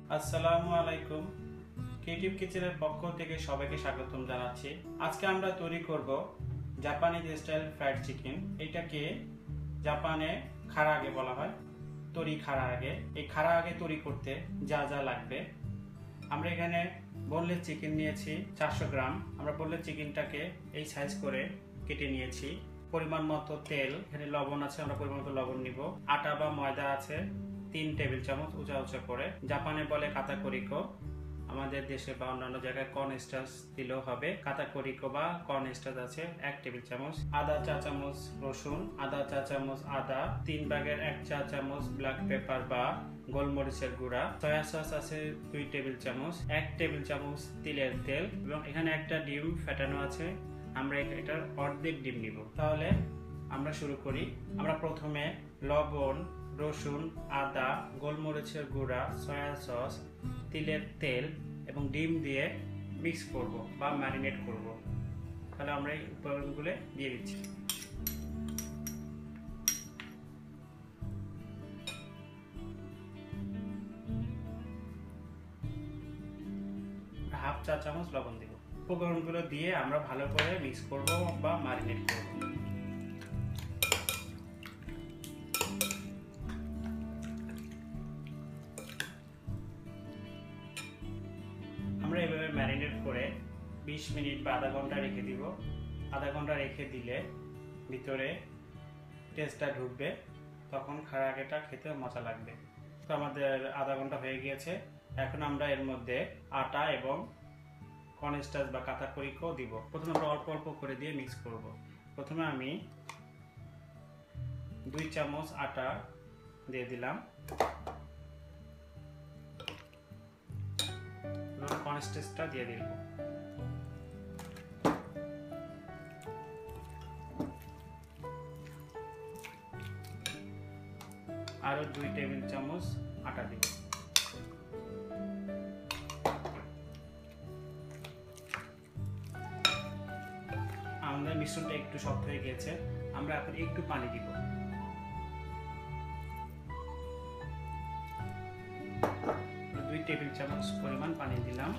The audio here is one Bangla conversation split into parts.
আসসালামু আলাইকুম। ক্রিয়েটিভ কিচেনের পক্ষ থেকে সবাইকে স্বাগতম জানাচ্ছি। আজকে আমরা তৈরি করব জাপানিজ স্টাইল ফ্রাইড চিকেন। এটাকে জাপানে খারা আগে বলা হয়, তরি খারা আগে। এই খারা আগে তৈরি করতে যা যা লাগবে, আমরা এখানে বোনলেস চিকেন নিয়েছি 400 গ্রাম। আমরা বোনলেস চিকেনটাকে এই সাইজ করে কেটে নিয়েছি। পরিমাণ মতো তেল, এখানে লবণ আছে, আমরা পরিমাণ মতো লবণ নিব। আটা বা ময়দা আছে 3 টেবিল চামচ উঁচা উঁচা করে। জাপানে বলে কাতাকরিকো, আমাদের দেশে বা অন্যান্য জায়গায় কর্ন স্টার্চ দিলেও হবে। কাতাকরিকো বা কর্ন স্টার্চ আছে 1 টেবিল চামচ। আদা চা চামচ রসুন, আদা চা চামচ আদা, 3 ভাগের 1 চা চামচ ব্ল্যাক পেপার বা গোলমরিচের গুঁড়া, সয়া সস আছে 2 টেবিল চামচ, 1 টেবিল চামচ তিলের তেল এবং এখানে একটা ডিম ফেটানো আছে। আমরা এটার অর্ধেক ডিম নিব। তাহলে আমরা শুরু করি। আমরা প্রথমে লবণ, রসুন, আদা, গোলমরিচের গুঁড়া, সয়া সস, তিলের তেল এবং ডিম দিয়ে মিক্স করব বা ম্যারিনেট করব। তাহলে আমরা এই উপকরণগুলো দিয়ে দিচ্ছি। হাফ চা চামচ লবণ দিব। উপকরণগুলো দিয়ে আমরা ভালো করে মিক্স করব বা ম্যারিনেট করব। আমরা এভাবে ম্যারিনেট করে 20 মিনিট বা আধা ঘন্টা রেখে দিব। আধা ঘন্টা রেখে দিলে ভিতরে টেস্টটা ঢুকবে, তখন খারা আগেটা খেতে মজা লাগবে। তো আমাদের আধা ঘন্টা হয়ে গিয়েছে। এখন আমরা এর মধ্যে আটা এবং কর্নস্টার্চ বা কাতাকরিকো দিব। প্রথমে আমরা অল্প অল্প করে দিয়ে মিক্স করব। প্রথমে আমি 2 চামচ আটা দিয়ে দিলাম, কর্নস্টার্চটা দিয়ে দিব। আরো 2 টেবিল চামচ আটা দিব। আমাদের মিশ্রণটা একটু শক্ত হয়ে গেছে, আমরা এখন একটু পানি দিব। দুই টেবিল চামচ পরিমাণ পানি দিলাম।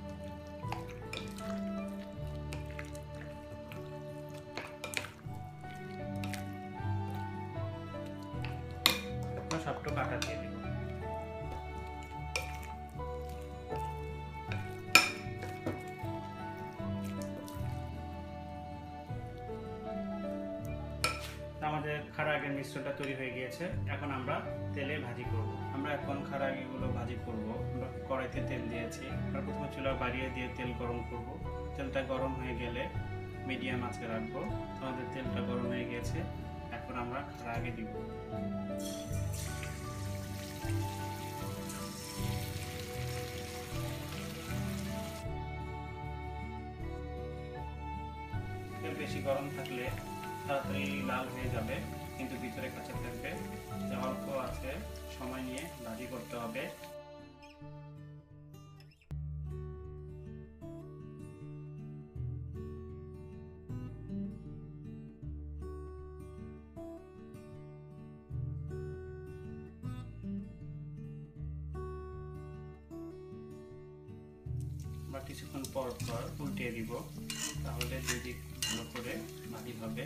সবটুকু আটা দিয়ে দিব। আমাদের খারা আগের মিশ্রণটা তৈরি হয়ে গিয়েছে। এখন আমরা তেলে ভাজি করব। আমরা এখন খারা আগেগুলো ভাজি করব। আমরা কড়াইতে তেল দিয়েছি। আমরা প্রথমে চুলা বাড়িয়ে দিয়ে তেল গরম করব। তেলটা গরম হয়ে গেলে মিডিয়াম আঁচে রাখবো। আমাদের তেলটা গরম হয়ে গিয়েছে। এখন আমরা খারা আগে দিব। তেল বেশি গরম থাকলে তাড়াতাড়ি লাল হয়ে যাবে, কিন্তু ভিতরে কাঁচা থাকবে। অল্প আছে, সময় নিয়ে ভাজি করতে হবে। আমরা কিছুক্ষণ পর পর উল্টিয়ে দিব, তাহলে দুই দিক ভালো করে ভাজি হবে।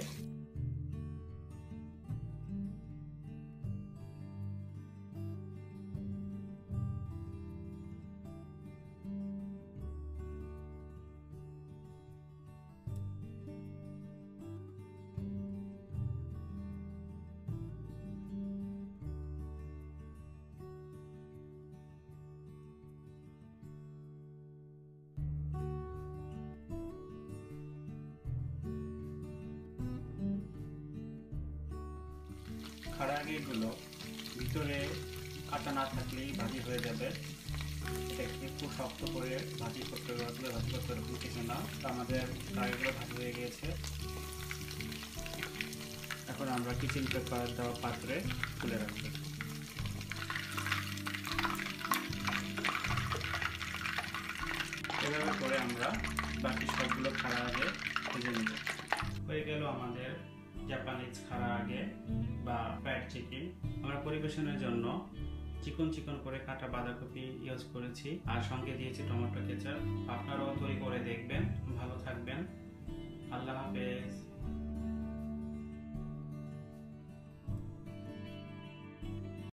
খারা আগেগুলো ভিতরে কাঁচা না থাকলেই ভাজি হয়ে যাবে। এটাকে খুব শক্ত করে ভাজি করতে হবে, ভাজি করতে হবে কিছু না। আমাদের আগেগুলো ভাজি হয়ে গিয়েছে। এখন আমরা কিচেন পেপার দেওয়া পাত্রে তুলে রাখবো। এভাবে করে আমরা বাকি সবগুলো খারা আগে ভেজে নেব। হয়ে গেল আমাদের জাপানিজ খারা আগে বা ফ্রাইড চিকেন। আমরা পরিবেশনের জন্য চিকন চিকন করে কাটা বাঁধাকপি ইউজ করেছি, আর সঙ্গে দিয়েছি টমেটো কেচাপ। আপনারাও তৈরি করে দেখবেন। ভালো থাকবেন। আল্লাহ হাফেজ।